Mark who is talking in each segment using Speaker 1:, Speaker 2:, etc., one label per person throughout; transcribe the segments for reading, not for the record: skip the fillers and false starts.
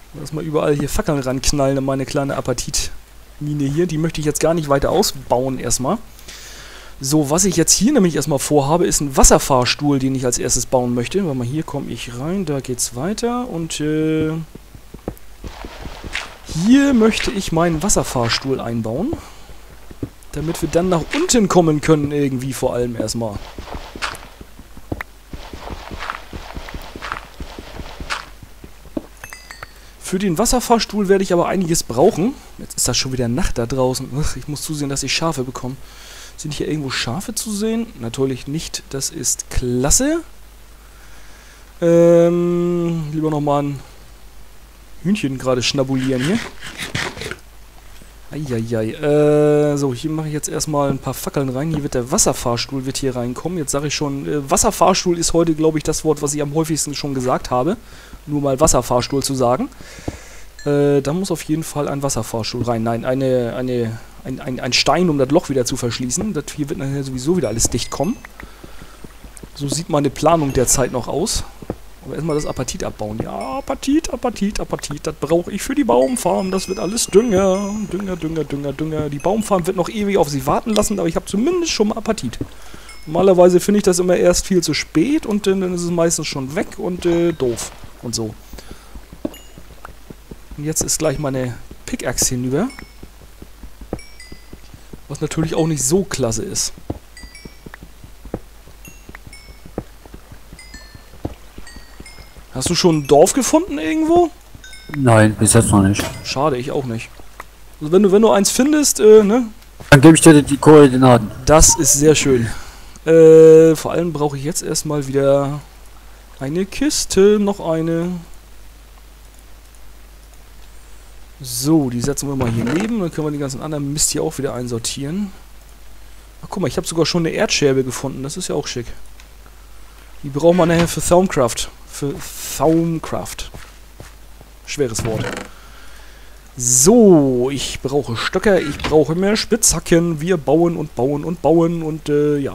Speaker 1: Lass mal überall hier Fackeln ranknallen in meine kleine Apatitmine hier. Die möchte ich jetzt gar nicht weiter ausbauen erstmal. So, was ich jetzt hier nämlich erstmal vorhabe, ist ein Wasserfahrstuhl, den ich als erstes bauen möchte. Warte mal, hier komme ich rein, da geht's weiter. Und hier möchte ich meinen Wasserfahrstuhl einbauen. Damit wir dann nach unten kommen können irgendwie vor allem erstmal. Für den Wasserfahrstuhl werde ich aber einiges brauchen. Jetzt ist das schon wieder Nacht da draußen. Ach, ich muss zusehen, dass ich Schafe bekomme. Sind hier irgendwo Schafe zu sehen? Natürlich nicht. Das ist klasse. Lieber nochmal ein Hühnchen gerade schnabulieren hier. Eieiei. So, hier mache ich jetzt erstmal ein paar Fackeln rein. Hier wird der Wasserfahrstuhl hier reinkommen. Jetzt sage ich schon, Wasserfahrstuhl ist heute, glaube ich, das Wort, was ich am häufigsten schon gesagt habe. Nur mal Wasserfahrstuhl zu sagen. Da muss auf jeden Fall ein Wasserfahrstuhl rein. Nein, ein Stein, um das Loch wieder zu verschließen. Das hier wird nachher sowieso wieder alles dicht kommen. So sieht meine Planung derzeit noch aus. Aber erstmal das Apatit abbauen. Ja, Apatit. Das brauche ich für die Baumfarm. Das wird alles Dünger. Dünger. Die Baumfarm wird noch ewig auf sich warten lassen, aber ich habe zumindest schon mal Apatit. Normalerweise finde ich das immer erst viel zu spät und dann ist es meistens schon weg und doof. Und so. Und jetzt ist gleich meine Pickaxe hinüber. Was natürlich auch nicht so klasse ist. Hast du schon ein Dorf gefunden irgendwo?
Speaker 2: Nein, bis jetzt noch nicht.
Speaker 1: Schade, ich auch nicht. Also wenn du eins findest, ne?
Speaker 2: Dann gebe ich dir die Koordinaten.
Speaker 1: Das ist sehr schön. Vor allem brauche ich jetzt erstmal wieder eine Kiste, noch eine. So, die setzen wir mal hier neben, dann können wir den ganzen anderen Mist hier auch wieder einsortieren. Ach guck mal, ich habe sogar schon eine Erdscherbe gefunden, das ist ja auch schick. Die braucht man nachher für Thaumcraft. Für Thaumcraft. Schweres Wort. So, ich brauche Stöcker, ich brauche mehr Spitzhacken. Wir bauen und ja.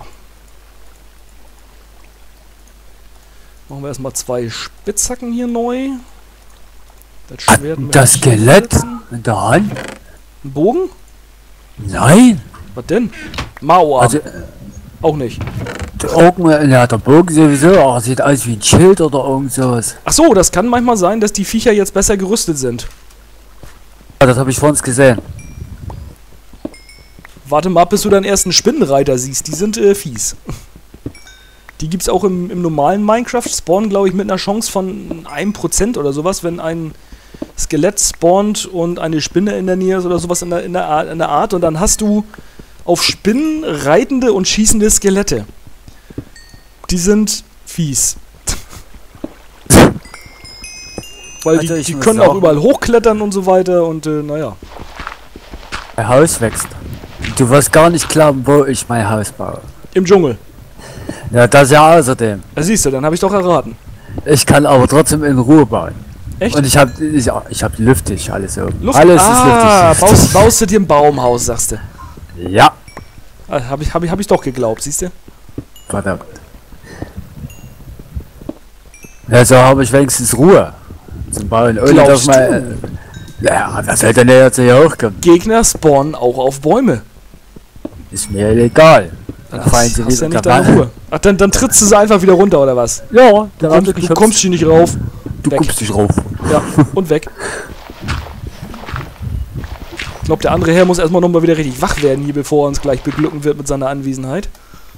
Speaker 1: Machen wir erstmal 2 Spitzhacken hier neu. Das Schwert
Speaker 2: das Skelett in der Hand?
Speaker 1: Ein Bogen?
Speaker 2: Nein.
Speaker 1: Was denn? Mauer.
Speaker 2: Also,
Speaker 1: auch nicht.
Speaker 2: Der Bogen sowieso, aber sieht aus wie ein Schild oder irgend sowas.
Speaker 1: Ach so, das kann manchmal sein, dass die Viecher jetzt besser gerüstet sind.
Speaker 2: Ja, das habe ich vor uns gesehen.
Speaker 1: Warte mal, bis du deinen ersten Spinnenreiter siehst. Die sind fies. Die gibt's auch im normalen Minecraft. Spawnen, glaube ich, mit einer Chance von 1% oder sowas, wenn ein Skelett spawnt und eine Spinne in der Nähe ist oder sowas in der Art. Und dann hast du auf Spinnen reitende und schießende Skelette. Die sind fies. Weil
Speaker 2: also
Speaker 1: die können auch überall hochklettern und so weiter und naja.
Speaker 2: Mein Haus wächst. Du wirst gar nicht glauben, wo ich mein Haus baue.
Speaker 1: Im Dschungel.
Speaker 2: Ja, das ja außerdem.
Speaker 1: Da siehst du, dann habe ich doch erraten.
Speaker 2: Ich kann aber trotzdem in Ruhe bauen.
Speaker 1: Echt?
Speaker 2: Und ich hab lüftig alles oben.
Speaker 1: Luft?
Speaker 2: Alles
Speaker 1: ist
Speaker 2: lüftig.
Speaker 1: Baust du dir ein Baumhaus, sagst du?
Speaker 2: Ja.
Speaker 1: Ah, hab ich doch geglaubt, siehst du?
Speaker 2: Verdammt. Ja, so habe ich wenigstens Ruhe zum Bauen. Ohne dass mal. Ja, wer soll denn jetzt hier hochkommen?
Speaker 1: Gegner spawnen auch auf Bäume.
Speaker 2: Ist mir egal.
Speaker 1: Dann hast du ja nicht deine Ruhe. Ach, dann trittst du sie einfach wieder runter, oder was?
Speaker 2: Ja,
Speaker 1: du kommst hier nicht rauf.
Speaker 2: Du kommst nicht rauf.
Speaker 1: Ja, und weg. Ich glaube, der andere Herr muss erstmal nochmal wieder richtig wach werden hier, bevor er uns gleich beglücken wird mit seiner Anwesenheit.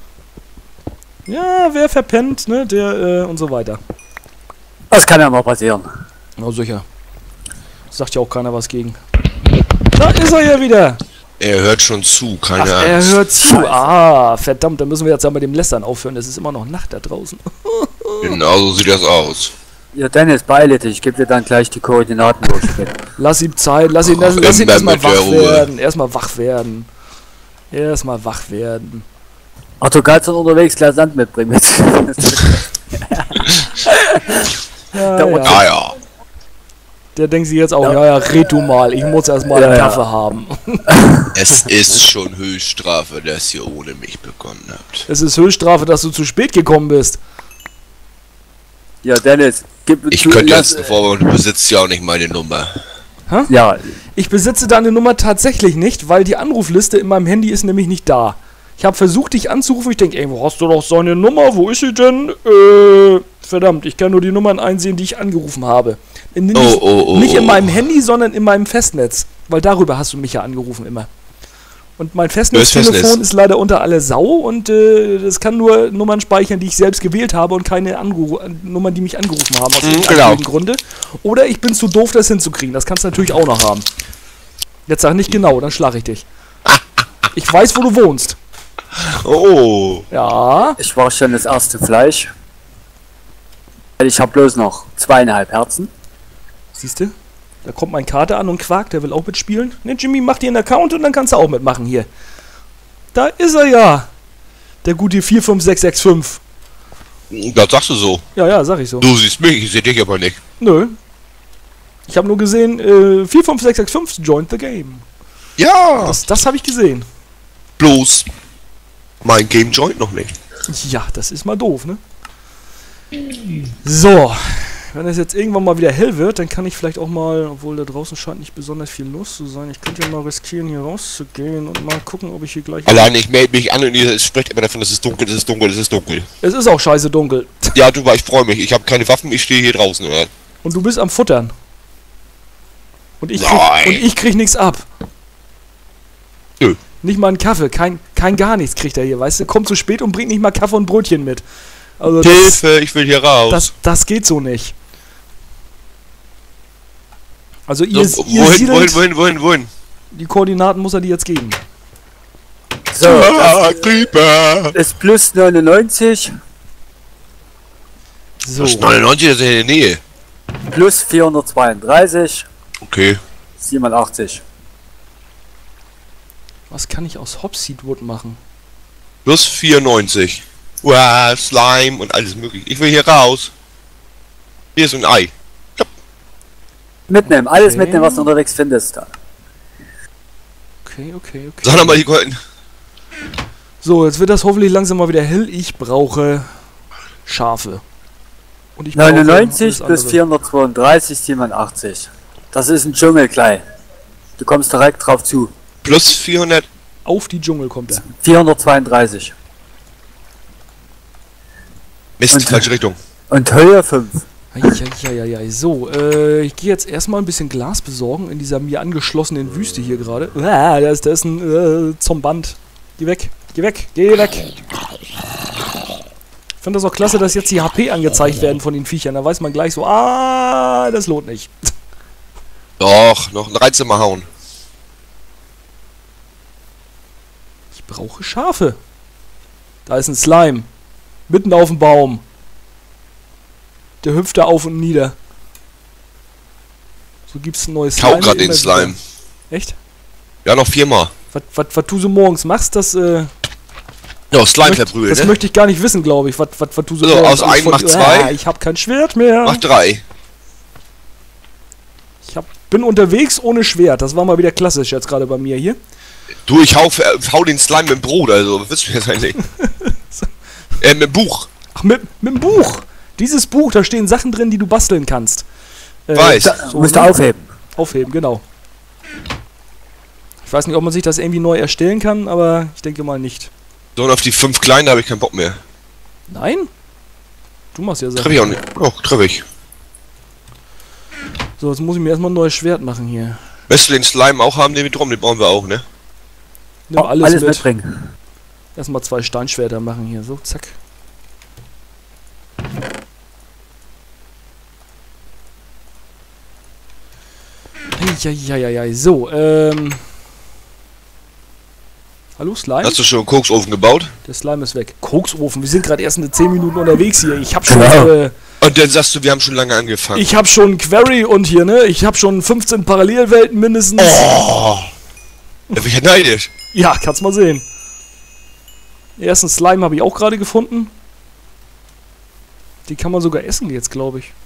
Speaker 1: Ja, wer verpennt, ne, der, und so weiter.
Speaker 2: Das kann ja mal passieren.
Speaker 1: Na sicher. Sagt ja auch keiner was gegen. Da ist er ja wieder!
Speaker 3: Er hört schon zu, keine Angst.
Speaker 1: Er hört zu. Ah, verdammt, dann müssen wir jetzt ja mit dem Lästern aufhören. Es ist immer noch Nacht da draußen.
Speaker 3: Genau so sieht das aus.
Speaker 2: Ja, Dennis, beeile dich. Ich gebe dir dann gleich die Koordinaten durch.
Speaker 1: Lass ihm Zeit, lass ihn erstmal wach werden. Erstmal wach werden.
Speaker 2: Ach, du kannst dann unterwegs gleich Sand mitbringen.
Speaker 3: Ja.
Speaker 1: Der denkt sich jetzt auch, ja, red du mal, ich muss erstmal einen Kaffee haben.
Speaker 3: Es ist schon Höchststrafe, dass ihr ohne mich begonnen habt.
Speaker 1: Es ist Höchststrafe, dass du zu spät gekommen bist.
Speaker 2: Ja, Dennis,
Speaker 3: Ich könnte jetzt einen Vorwurf, du besitzt ja auch nicht meine Nummer.
Speaker 1: Hä?
Speaker 2: Ja,
Speaker 1: Ich besitze deine Nummer tatsächlich nicht, weil die Anrufliste in meinem Handy ist nämlich nicht da. Ich habe versucht, dich anzurufen. Ich denke, ey, wo hast du doch seine Nummer? Wo ist sie denn? Verdammt, ich kann nur die Nummern einsehen, die ich angerufen habe. Nicht in meinem Handy, sondern in meinem Festnetz. Weil darüber hast du mich ja angerufen immer. Und mein Festnetztelefon ist leider unter aller Sau und das kann nur Nummern speichern, die ich selbst gewählt habe und keine Nummern, die mich angerufen haben aus irgendeinem Grunde. Oder ich bin zu doof, das hinzukriegen. Das kannst du natürlich auch noch haben. Jetzt sag nicht genau, dann schlage ich dich. Ich weiß, wo du wohnst.
Speaker 3: Oh.
Speaker 1: Ja.
Speaker 2: ich war schon das erste Fleisch. Ich habe bloß noch 2,5 Herzen.
Speaker 1: Siehst du? Da kommt mein Kater an und quakt, der will auch mitspielen. Ne, Jimmy, mach dir einen Account und dann kannst du auch mitmachen hier. Da ist er ja. Der gute 45665.
Speaker 3: Das sagst du so.
Speaker 1: Ja, sag ich so.
Speaker 3: Du siehst mich, ich seh dich aber nicht.
Speaker 1: Nö. Ich habe nur gesehen, 45665 joined the game.
Speaker 3: Ja.
Speaker 1: Das habe ich gesehen.
Speaker 3: Bloß mein Game joint noch nicht.
Speaker 1: Ja, das ist mal doof, ne? So. Wenn es jetzt irgendwann mal wieder hell wird, dann kann ich vielleicht auch mal, obwohl da draußen scheint nicht besonders viel los zu sein, ich könnte ja mal riskieren, hier rauszugehen und mal gucken, ob ich hier gleich...
Speaker 3: Allein ich melde mich an und ihr sprecht immer davon, es ist dunkel, es ist dunkel, es ist dunkel.
Speaker 1: Es ist auch scheiße dunkel.
Speaker 3: Ja, du, ich freue mich. Ich habe keine Waffen, ich stehe hier draußen, oder?
Speaker 1: Und du bist am Futtern. Und ich
Speaker 3: Nein.
Speaker 1: krieg nichts ab.
Speaker 3: Nö.
Speaker 1: Nicht mal einen Kaffee, kein gar nichts kriegt er hier, weißt du? Kommt zu spät und bringt nicht mal Kaffee und Brötchen mit. Also
Speaker 3: Hilfe, ich will hier raus.
Speaker 1: Das geht so nicht. Also
Speaker 3: So, wohin?
Speaker 1: Die Koordinaten muss er dir jetzt geben.
Speaker 2: So,
Speaker 3: Creeper.
Speaker 2: das ist plus 99,
Speaker 1: So.
Speaker 3: Das ist 99, das ist in der Nähe.
Speaker 2: plus 432,
Speaker 3: Okay.
Speaker 2: 87.
Speaker 1: Was kann ich aus Hopseedwood machen?
Speaker 3: Plus 94. Wow, Slime und alles mögliche. Ich will hier raus. Hier ist ein Ei.
Speaker 2: Mitnehmen, alles
Speaker 1: Okay.
Speaker 2: mitnehmen, was du unterwegs findest.
Speaker 1: Okay.
Speaker 3: Sag doch mal die Goldenen.
Speaker 1: So, jetzt wird das hoffentlich langsam mal wieder hell. Ich brauche Schafe. Und ich brauche
Speaker 2: 99
Speaker 1: alles
Speaker 2: plus
Speaker 1: andere.
Speaker 2: 432, 87. Das ist ein Dschungel gleich. Du kommst direkt drauf zu.
Speaker 3: Plus 400.
Speaker 1: Auf die Dschungel kommt er.
Speaker 2: 432.
Speaker 3: Mist,
Speaker 2: Und-
Speaker 3: falsche Richtung.
Speaker 2: Und Höhe 5.
Speaker 1: Eieieiei. So, ich gehe jetzt erstmal ein bisschen Glas besorgen in dieser mir angeschlossenen Wüste hier gerade. Da ist ein Zomband. Geh weg. Ich finde das auch klasse, dass jetzt die HP angezeigt werden von den Viechern. Da weiß man gleich so, das lohnt nicht.
Speaker 3: Doch, noch ein Reizimmer hauen.
Speaker 1: Ich brauche Schafe. Da ist ein Slime. Mitten auf dem Baum. Der hüpft da auf und nieder. So gibt's ein neues
Speaker 3: Kau
Speaker 1: Slime.
Speaker 3: grad den
Speaker 1: immer
Speaker 3: Slime.
Speaker 1: wieder. Echt?
Speaker 3: Ja, noch 4-mal.
Speaker 1: Was du so morgens machst, das
Speaker 3: Ja, Slime verprügeln,
Speaker 1: das
Speaker 3: ne?
Speaker 1: möchte ich gar nicht wissen, glaube ich. Was du so
Speaker 3: So,
Speaker 1: morgens
Speaker 3: aus
Speaker 1: alles
Speaker 3: einem
Speaker 1: von-
Speaker 3: macht zwei.
Speaker 1: Ich hab kein Schwert mehr.
Speaker 3: Mach 3.
Speaker 1: Bin unterwegs ohne Schwert. Das war mal wieder klassisch jetzt gerade bei mir hier.
Speaker 3: Du, ich hau den Slime mit dem Brot, also, was willst du jetzt eigentlich? Mit dem Buch.
Speaker 1: Ach, mit dem Buch. Dieses Buch, da stehen Sachen drin, die du basteln kannst.
Speaker 3: Weiß.
Speaker 1: So,
Speaker 2: Musst du
Speaker 1: ne?
Speaker 2: aufheben.
Speaker 1: Aufheben, genau. Ich weiß nicht, ob man sich das irgendwie neu erstellen kann, aber ich denke mal nicht.
Speaker 3: So, und auf die 5 kleinen, da habe ich keinen Bock mehr.
Speaker 1: Nein? Du machst ja
Speaker 3: Treff
Speaker 1: Sachen.
Speaker 3: ich auch nicht. Oh, treff ich.
Speaker 1: So, jetzt muss ich mir erstmal ein neues Schwert machen hier.
Speaker 3: Willst du den Slime auch haben, den wir drum? Den brauchen wir auch, ne?
Speaker 1: Nimm alles mit.
Speaker 2: mitbringen.
Speaker 1: Erstmal 2 Steinschwerter machen hier. So, zack. Eieieiei. So, Hallo, Slime?
Speaker 3: Hast du schon einen Koksofen gebaut?
Speaker 1: Der Slime ist weg. Koksofen, wir sind gerade erst in 10 Minuten unterwegs hier. Ich hab schon,
Speaker 2: Genau.
Speaker 3: Und dann sagst du, wir haben schon lange angefangen.
Speaker 1: ich hab schon Query und hier, ne? Ich hab schon 15 Parallelwelten mindestens.
Speaker 3: Oh! Da bin ich ja neidisch.
Speaker 1: Ja, kannst mal sehen. Den ersten Slime habe ich auch gerade gefunden. Die kann man sogar essen jetzt, glaube ich.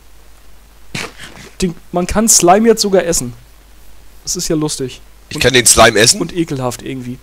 Speaker 1: Man kann Slime jetzt sogar essen. Das ist ja lustig.
Speaker 3: Ich kann den Slime essen?
Speaker 1: Und ekelhaft irgendwie.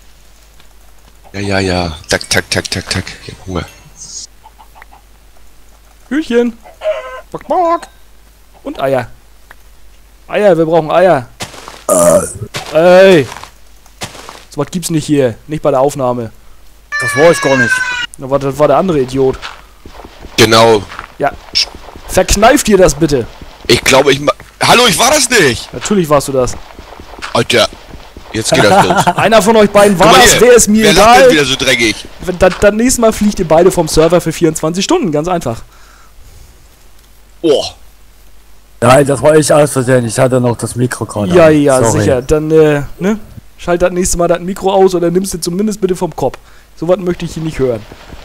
Speaker 3: Ja. Tak. Ich hab Hunger.
Speaker 1: Hühnchen. Bock, bock. Und Eier. Eier, wir brauchen Eier. Ey. So was gibt's nicht hier. Nicht bei der Aufnahme.
Speaker 2: Das war ich gar nicht.
Speaker 1: Das war der andere Idiot.
Speaker 3: Genau.
Speaker 1: Ja. Verkneift dir das bitte.
Speaker 3: Ich glaube, Hallo, ich war das nicht!
Speaker 1: Natürlich warst du das.
Speaker 3: Alter, jetzt geht das los.
Speaker 1: Einer von euch beiden war
Speaker 3: Guck mal
Speaker 1: das,
Speaker 3: hier,
Speaker 1: wer ist mir
Speaker 3: wer lacht denn
Speaker 1: egal.
Speaker 3: wieder so dreckig?
Speaker 1: Dann nächstes Mal fliegt ihr beide vom Server für 24 Stunden, ganz einfach.
Speaker 3: Oh.
Speaker 2: Nein, das war ich aus Versehen. Ich hatte noch das Mikro gerade.
Speaker 1: Ja,
Speaker 2: an.
Speaker 1: ja,
Speaker 2: Sorry.
Speaker 1: sicher. Dann, ne? Schalt das nächste Mal das Mikro aus oder nimmst du zumindest bitte vom Kopf. So was möchte ich hier nicht hören.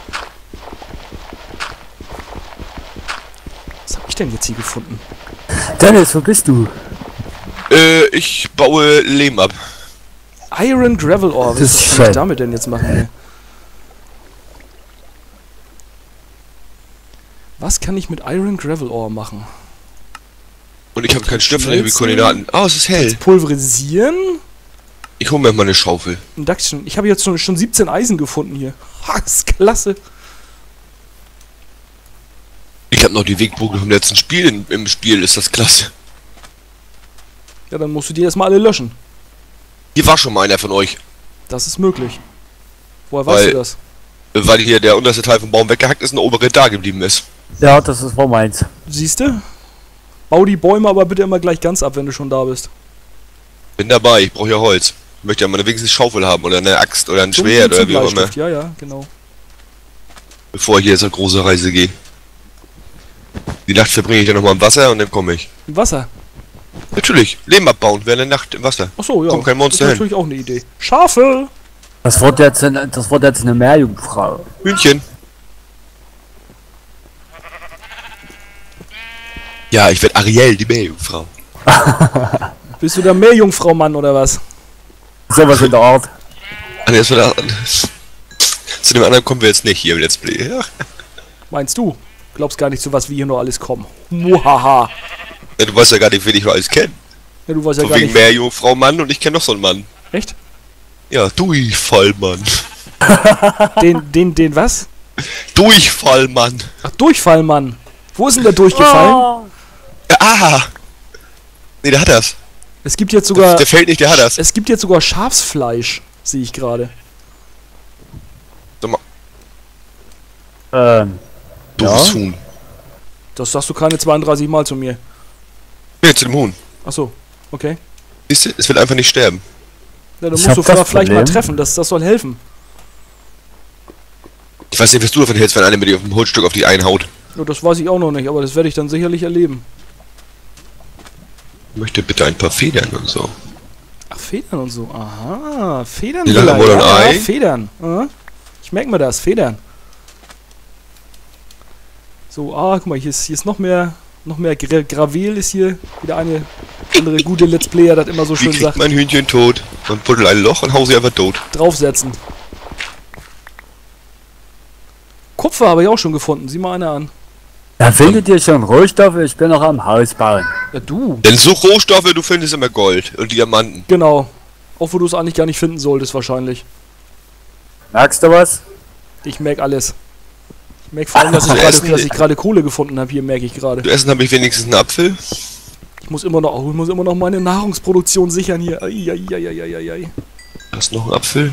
Speaker 1: Was hab ich denn jetzt hier gefunden?
Speaker 2: Dennis, wo bist du?
Speaker 3: Ich baue Lehm ab.
Speaker 1: Iron Gravel Ore.
Speaker 2: Das
Speaker 1: Was
Speaker 2: ist
Speaker 1: kann ich
Speaker 2: schön.
Speaker 1: damit denn jetzt machen? Ey? Was kann ich mit Iron Gravel Ore machen?
Speaker 3: Und ich habe keinen Stöpfer, ich habe die Koordinaten. Oh, es ist hell.
Speaker 1: Pulverisieren?
Speaker 3: Ich hole mir mal eine Schaufel.
Speaker 1: Induction. Ich habe jetzt schon 17 Eisen gefunden hier. Ha, das ist klasse.
Speaker 3: Ich habe noch die Wegpunkte vom letzten Spiel im Spiel, ist das klasse.
Speaker 1: Ja, dann musst du die erstmal alle löschen.
Speaker 3: Hier war schon mal einer von euch.
Speaker 1: Das ist möglich. Woher weißt
Speaker 3: Weil-
Speaker 1: du das?
Speaker 3: Weil hier der unterste Teil vom Baum weggehackt ist und der obere da geblieben ist.
Speaker 2: Ja, das war meins.
Speaker 1: Siehst du? Bau die Bäume aber bitte immer gleich ganz ab, wenn du schon da bist.
Speaker 3: Bin dabei, ich brauche ja Holz. Ich möchte ja mal wenigstens Schaufel haben oder eine Axt oder ein
Speaker 1: Zum-
Speaker 3: Schwert
Speaker 1: zum
Speaker 3: oder wie auch immer.
Speaker 1: Bleistift. Ja, ja, genau.
Speaker 3: Bevor ich hier jetzt eine große Reise gehe. Die Nacht verbringe ich dann nochmal im Wasser und dann komme ich.
Speaker 1: Im Wasser.
Speaker 3: Natürlich, Leben abbauen, während der Nacht im Wasser.
Speaker 1: Achso, ja.
Speaker 3: Kommt kein Monster
Speaker 1: das ist
Speaker 3: hin.
Speaker 1: natürlich auch eine Idee. Schafe!
Speaker 2: Das wird jetzt eine Meerjungfrau.
Speaker 3: Hühnchen. Ja, ich werde Ariel, die Meerjungfrau.
Speaker 1: Bist du der Meerjungfrau-Mann oder was?
Speaker 2: Sowas in der Art.
Speaker 3: Ah, nee, das war zu dem anderen kommen wir jetzt nicht hier im Let's Play. Ja.
Speaker 1: Meinst du? Glaubst gar nicht, zu was wir hier noch alles kommen. Muhaha.
Speaker 3: Ja, du weißt ja gar nicht, wen ich noch alles kenne.
Speaker 1: Ja, du weißt ja
Speaker 3: Von
Speaker 1: gar
Speaker 3: wegen
Speaker 1: nicht.
Speaker 3: Meerjungfrau Mann und ich kenne noch so einen Mann.
Speaker 1: Echt?
Speaker 3: Ja, Durchfallmann.
Speaker 1: Den was?
Speaker 3: Durchfallmann.
Speaker 1: Ach, Durchfallmann. Wo ist denn der durchgefallen?
Speaker 3: Ja, ah. Nee, der hat das.
Speaker 1: Es gibt jetzt sogar.
Speaker 3: Der fällt nicht, der hat das.
Speaker 1: Es gibt jetzt sogar Schafsfleisch, sehe ich gerade.
Speaker 3: Sag mal,
Speaker 2: Ja.
Speaker 3: doofes Huhn.
Speaker 1: Das sagst du keine 32 Mal zu mir.
Speaker 3: Nee, zu dem Huhn.
Speaker 1: Achso, okay.
Speaker 3: Siehst du, es will einfach nicht sterben.
Speaker 1: Ja, dann
Speaker 2: Ich
Speaker 1: musst du
Speaker 2: hab das
Speaker 1: vielleicht mal
Speaker 2: Problem.
Speaker 1: treffen, das soll helfen.
Speaker 3: Ich weiß nicht, was du davon hältst, wenn einer mit dir auf dem Holzstück auf dich einhaut.
Speaker 1: Ja, das weiß ich auch noch nicht, aber das werde ich dann sicherlich erleben.
Speaker 3: Ich möchte bitte ein paar Federn und so.
Speaker 1: Ach, Federn und so. Aha, Federn.
Speaker 3: Die lachen wohl ein Ei.
Speaker 1: Federn. Aha. Ich merke mir das, Federn. So, guck mal, hier ist noch mehr Gravel ist hier. Wieder eine andere gute Let's Player, das immer so
Speaker 3: Wie
Speaker 1: schön
Speaker 3: kriegt
Speaker 1: sagt.
Speaker 3: mein Hühnchen tot? Man buddelt ein Loch und hau sie einfach tot.
Speaker 1: Draufsetzen. Kupfer habe ich auch schon gefunden. Sieh mal einer an.
Speaker 2: Dann findet ihr schon Rohstoffe, ich bin noch am Haus bauen.
Speaker 1: Ja, du.
Speaker 3: Denn so Rohstoffe, du findest immer Gold und Diamanten.
Speaker 1: Genau. Auch wo du es eigentlich gar nicht finden solltest, wahrscheinlich.
Speaker 2: Merkst du was?
Speaker 1: Ich merke alles. Ich merke vor allem, dass ich gerade Kohle gefunden habe. Hier merke ich gerade.
Speaker 3: Zu essen habe ich wenigstens einen Apfel.
Speaker 1: Ich muss immer noch meine Nahrungsproduktion sichern hier. Ai.
Speaker 3: Hast du noch einen Apfel?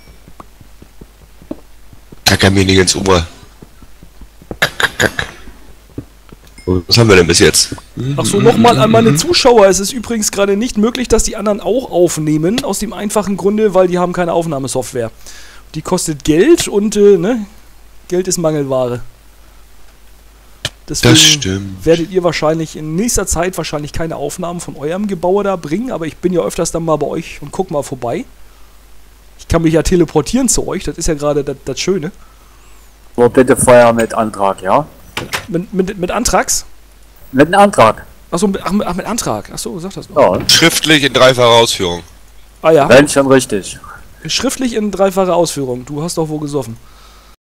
Speaker 3: Kacker mir nicht ins Ohr. Kack. Was haben wir denn bis jetzt?
Speaker 1: Achso, nochmal an meine Zuschauer. Es ist übrigens gerade nicht möglich, dass die anderen auch aufnehmen. Aus dem einfachen Grunde, weil die haben keine Aufnahmesoftware. Die kostet Geld und, Geld ist Mangelware. Deswegen
Speaker 3: Das stimmt.
Speaker 1: werdet ihr wahrscheinlich in nächster Zeit keine Aufnahmen von eurem Gebauer da bringen, aber ich bin ja öfters dann mal bei euch und guck mal vorbei. Ich kann mich ja teleportieren zu euch, das ist ja gerade das Schöne.
Speaker 2: Aber bitte vorher mit Antrag, ja?
Speaker 1: Mit Antrags?
Speaker 2: Mit einem Antrag.
Speaker 1: Achso, mit Antrag. Achso, sag das mal.
Speaker 2: Ja,
Speaker 3: Schriftlich in dreifacher Ausführung.
Speaker 1: Ah ja,
Speaker 2: wenn schon richtig.
Speaker 1: schriftlich in dreifacher Ausführung. Du hast doch wohl gesoffen.